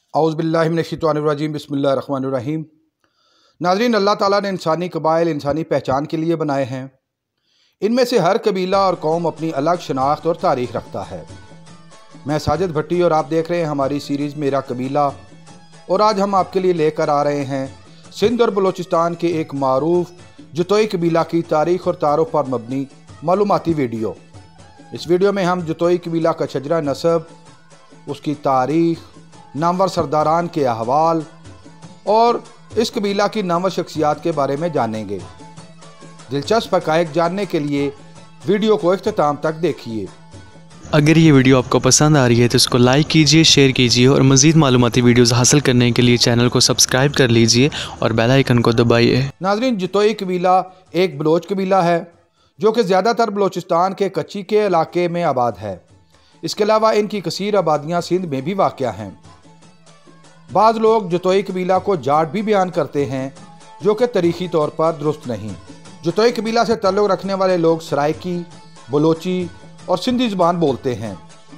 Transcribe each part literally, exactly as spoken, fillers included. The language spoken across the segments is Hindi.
औज़ुबिल्लाहि मिनश्शैतानिर्रजीम बिस्मिल्लाहिर्रहमानिर्रहीम। नाज़रीन, अल्लाह ताला ने इंसानी कबाइल इंसानी पहचान के लिए बनाए हैं। इनमें से हर कबीला और कौम अपनी अलग शनाख्त और तारीख़ रखता है। मैं साजिद भट्टी और आप देख रहे हैं हमारी सीरीज़ मेरा कबीला, और आज हम आपके लिए लेकर आ रहे हैं सिंध और बलूचिस्तान के एक मारूफ जतोई कबीला की तारीख़ और तारुफ पर मबनी मालूमाती वीडियो। इस वीडियो में हम जतोई कबीला का शजरा नसब, उसकी तारीख़, नामवर सरदारान के अहवाल और इस कबीला की नामवर शख्सियात के बारे में जानेंगे। दिलचस्प हक़ाइक़ जानने के लिए वीडियो को इख्तिताम तक देखिए। अगर ये वीडियो आपको पसंद आ रही है तो इसको लाइक कीजिए, शेयर कीजिए और मज़ीद मालूमाती वीडियोज़ हासिल करने के लिए चैनल को सब्सक्राइब कर लीजिए और बेल आइकन को दबाइए। नाज़रीन, जतोई कबीला एक बलोच कबीला है जो कि ज़्यादातर बलूचिस्तान के कच्ची के इलाके में आबाद है। इसके अलावा इनकी कसीर आबादियाँ सिंध में भी वाक़या हैं। बाज़ लोग जतोई कबीला को जाट भी बयान करते हैं, जो कि तारीख़ी तौर पर दुरुस्त नहीं। जतोई कबीला से ताल्लुक़ रखने वाले लोग सराइकी, बलोची और सिंधी ज़बान बोलते हैं।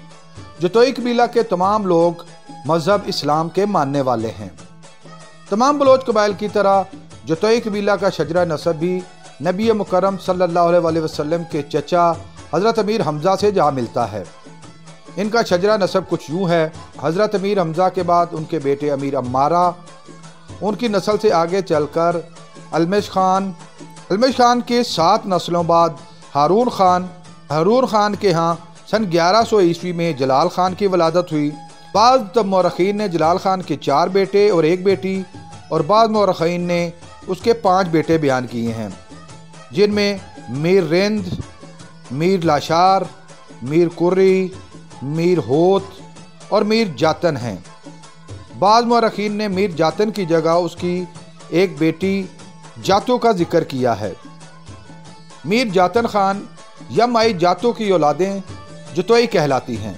जतोई कबीला के तमाम लोग मज़हब इस्लाम के मानने वाले हैं। तमाम बलोच कबाइल की तरह जतोई कबीला का शजरा नसब भी नबी मुकर्रम सल्लल्लाहु अलैहि वसल्लम के चचा हज़रत अमीर हमज़ा से जा मिलता है। इनका शजरा नसब कुछ यूँ है। हज़रत अमीर हमज़ा के बाद उनके बेटे अमीर अम्मारा, उनकी नस्ल से आगे चलकर अलमेश खान, अलमेश खान के सात नस्लों बाद हारून खान, हारून खान के यहाँ सन ग्यारह सौ ईस्वी में जलाल खान की वलादत हुई। बाद तब मौरखीन ने जलाल खान के चार बेटे और एक बेटी और बाद मौरखीन ने उसके पाँच बेटे बयान किए हैं, जिनमें मीर रिंद, मीर लाशार, मीर कुर्री, मीर होत और मीर जातन हैं। बाद मौरखीन ने मीर जातन की जगह उसकी एक बेटी जातो का जिक्र किया है। मीर जातन खान या माई जातो की औलादें जतोई कहलाती हैं।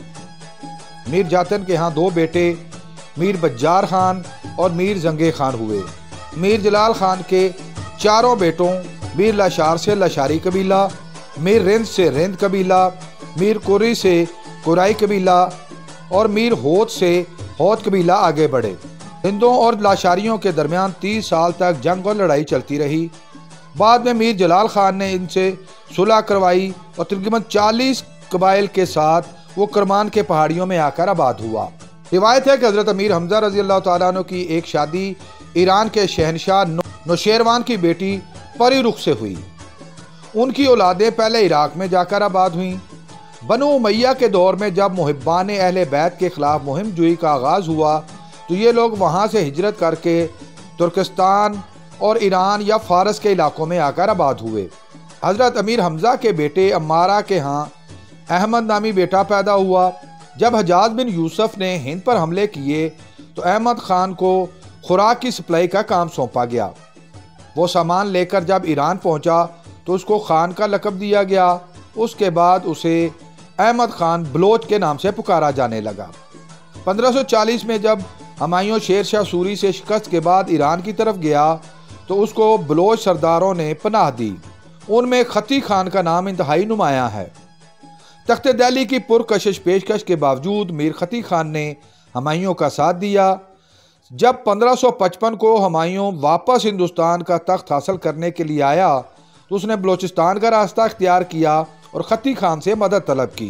मीर जातन के यहाँ दो बेटे मीर बज्जार खान और मीर जंगे खान हुए। मीर जलाल खान के चारों बेटों मीर लाशार से लाशारी कबीला, मीर रिंद से रिंद कबीला, मीर कुर्री से कुराई कबीला और मीर होत से होत कबीला आगे बढ़े। हिंदों और लाशारियों के दरमियान तीस साल तक जंग और लड़ाई चलती रही। बाद में मीर जलाल खान ने इनसे सुलह करवाई और तकरीबन चालीस कबाइल के साथ वो करमान के पहाड़ियों में आकर आबाद हुआ। रिवायत है कि हज़रत अमीर हमज़ा रज़ी अल्लाह तआला अन्हु की एक शादी ईरान के शहनशाह नौशेरवान की बेटी परी रुख से हुई। उनकी औलादें पहले इराक में जाकर आबाद हुईं। बनु उमैया के दौर में जब मुहिब्बान अहले बैत के ख़िलाफ़ मुहिम जुई का आगाज़ हुआ तो ये लोग वहाँ से हिजरत करके तुर्किस्तान और ईरान या फ़ारस के इलाकों में आकर आबाद हुए। हज़रत अमीर हमज़ा के बेटे अम्मारा के यहाँ अहमद नामी बेटा पैदा हुआ। जब हजाज बिन यूसुफ ने हिंद पर हमले किए तो अहमद ख़ान को खुराक की सप्लाई का काम सौंपा गया। वो सामान लेकर जब ईरान पहुँचा तो उसको खान का लक़ब दिया गया। उसके बाद उसे अहमद ख़ान बलोच के नाम से पुकारा जाने लगा। पंद्रह सौ चालीस में जब हुमायूं शेर शाह सूरी से शिकस्त के बाद ईरान की तरफ गया तो उसको बलोच सरदारों ने पनाह दी। उनमें खती खान का नाम इंतहाई नुमायाँ है। तख्त दिल्ली की पुरकशिश पेशकश के बावजूद मीर खती खान ने हुमायूं का साथ दिया। जब पंद्रह सौ पचपन को हुमायूं वापस हिंदुस्तान का तख्त हासिल करने के लिए आया तो उसने बलूचिस्तान का रास्ता इख्तियार किया और खती खान से मदद तलब की।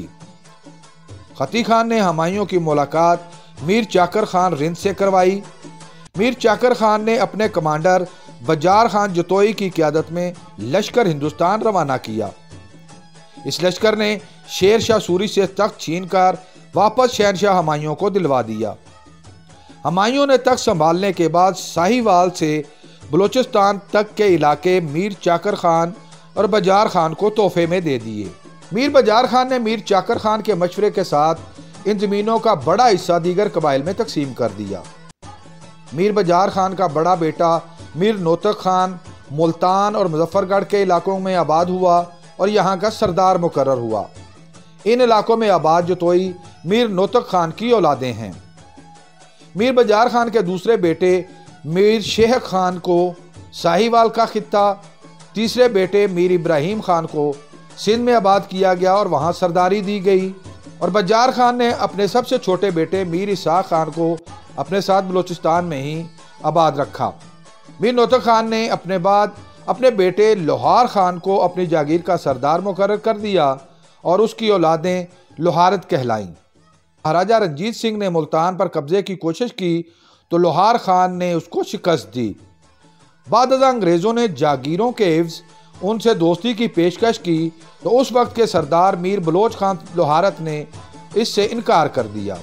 खती खान ने हुमायूं की मुलाकात मीर चाकर खान रिंद से करवाई। मीर चाकर खान ने अपने कमांडर बज्जार खान जतोई की क़यादत में लश्कर हिंदुस्तान रवाना किया। इस लश्कर ने शेर शाह सूरी से तख्त छीन कर वापस शहनशाह हुमायूं को दिलवा दिया। हुमायूं ने तख्त संभालने के बाद साहिवाल से बलूचिस्तान तक के इलाके मीर चाकर खान और बज्जार खान को तोहफे में दे दिए। मीर बज्जार खान ने मीर चाकर खान के मशवरे के साथ इन ज़मीनों का बड़ा हिस्सा दीगर कबाइल में तकसीम कर दिया। मीर बज्जार खान का बड़ा बेटा मीर नोतक खान मुल्तान और मुजफ्फरगढ़ के इलाकों में आबाद हुआ और यहाँ का सरदार मुकर्रर हुआ। इन इलाकों में आबाद जतोई मीर नोतक खान की औलादें हैं। मीर बज्जार खान के दूसरे बेटे मीर शेख खान को साहिवाल का खित्ता, तीसरे बेटे मीर इब्राहिम खान को सिंध में आबाद किया गया और वहाँ सरदारी दी गई। और बज्जार खान ने अपने सबसे छोटे बेटे मीर इसाक खान को अपने साथ बलूचिस्तान में ही आबाद रखा। मीर नौतक खान ने अपने बाद अपने बेटे लोहार खान को अपनी जागीर का सरदार मुकर्रर कर दिया और उसकी औलादें लोहारत कहलाईं। महाराजा रंजीत सिंह ने मुल्तान पर कब्जे की कोशिश की तो लोहार खान ने उसको शिकस्त दी। बाद अंग्रेज़ों ने जागीरों के एवज उनसे दोस्ती की पेशकश की तो उस वक्त के सरदार मीर बलोच खान लोहारत ने इससे इनकार कर दिया।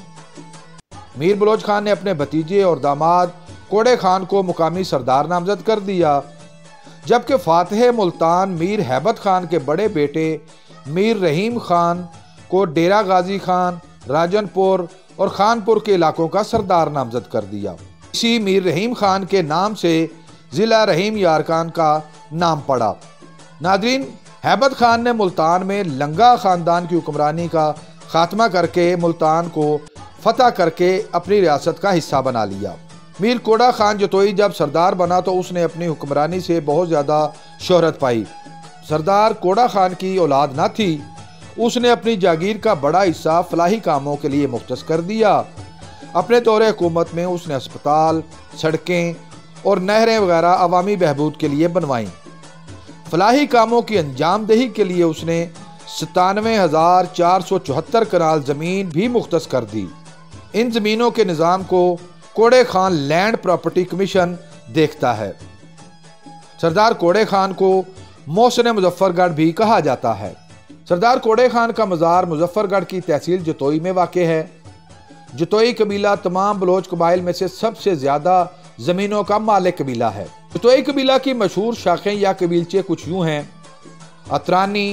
मीर बलोच खान ने अपने भतीजे और दामाद कोड़े खान को मुकामी सरदार नामजद कर दिया, जबकि फातह मुल्तान मीर हैबत खान के बड़े बेटे मीर रहीम खान को डेरा गाजी खान, राजनपुर और खानपुर के इलाकों का सरदार नामजद कर दिया। इसी मीर रहीम खान के नाम से ज़िला रहीम यारकान का नाम पड़ा। नादरीन, हैबत खान ने मुल्तान में लंगा ख़ानदान की हुक्मरानी का खात्मा करके मुल्तान को फतह करके अपनी रियासत का हिस्सा बना लिया। मीर कोड़ा खान जतोई जब सरदार बना तो उसने अपनी हुक्मरानी से बहुत ज़्यादा शोहरत पाई। सरदार कोड़ा खान की औलाद न थी, उसने अपनी जागीर का बड़ा हिस्सा फलाही कामों के लिए मुख्तस कर दिया। अपने दौरे हुकूमत में उसने अस्पताल, सड़कें और नहरें वगैरह अवामी बहबूद के लिए बनवाईं। फलाही कामों की अंजामदही के लिए उसने सतानवे हज़ार चार सौ चौहत्तर कनाल ज़मीन भी मुख्तस कर दी। इन ज़मीनों के निज़ाम को कोड़े खान लैंड प्रॉपर्टी कमीशन देखता है। सरदार कोड़े खान को मोहसिन मुजफ्फरगढ़ भी कहा जाता है। सरदार कोड़े खान का मज़ार मुजफ्फरगढ़ की तहसील जतोई में वाक़े है। जतोई कबीला तमाम बलोच कबाइल में से सबसे ज़्यादा ज़मीनों का मालिक कबीला है। जतोई कबीला की मशहूर शाखें या कबीलचे कुछ यूँ हैं: अतरानी,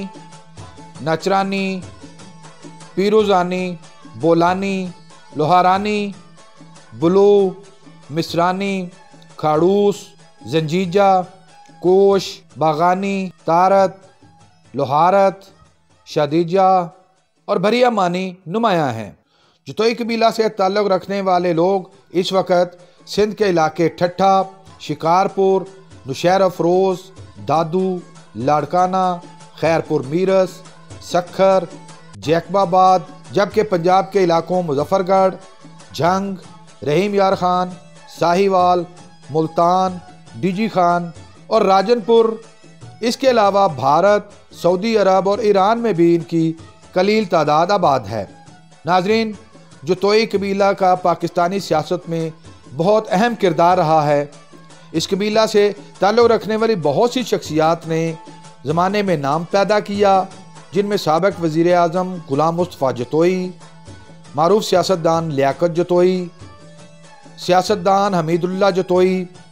नचरानी, पीरुजानी, बोलानी, लोहारानी, बुलू, मिसरानी, खाड़ूस, जंजीजा, कोश, बागानी, तारत, लोहारत, शादीजा और भरिया मानी नुमायाँ हैं। जतोई कबीला से ताल्लुक़ रखने वाले लोग इस वक्त सिंध के इलाके ठट्ठा, शिकारपुर, नुशैर अफरोज़, दादू, लाड़काना, खैरपुर मीरस, सखर, जैकबाबाद, जबकि पंजाब के इलाकों मुजफ्फरगढ़, जंग, रहीम यार खान, साहिवाल, मुल्तान, डीजी खान और राजनपुर, इसके अलावा भारत, सऊदी अरब और ईरान में भी इनकी कलील तादाद आबाद है। नाजरीन, जतोई कबीला का पाकिस्तानी सियासत में बहुत अहम किरदार रहा है। इस कबीला से ताल्लुक़ रखने वाली बहुत सी शख्सियात ने ज़माने में नाम पैदा किया, जिनमें साबिक़ वज़ीर आज़म गुलाम मुस्तफ़ा जतोई, मारूफ सियासतदान लियाकत जतोई, सियासतदान हमीदुल्लाह जतोई,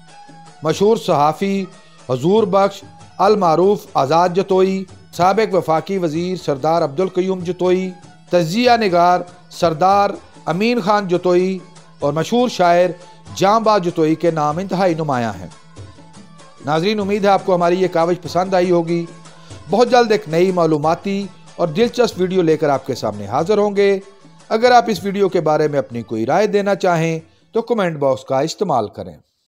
मशहूर सहाफ़ी हजूर बख्श अल मारूफ आज़ाद जतोई, साबिक़ वफाकी वज़ीर सरदार अब्दुल क़य्यूम जतोई, तज़िया निगार सरदार अमीन खान जतोई और मशहूर शायर जांबा जतोई के नाम इंतहाई नुमायाँ हैं। नाजरीन, उम्मीद है आपको हमारी ये कावज पसंद आई होगी। बहुत जल्द एक नई मालूमाती और दिलचस्प वीडियो लेकर आपके सामने हाजिर होंगे। अगर आप इस वीडियो के बारे में अपनी कोई राय देना चाहें तो कमेंट बॉक्स का इस्तेमाल करें।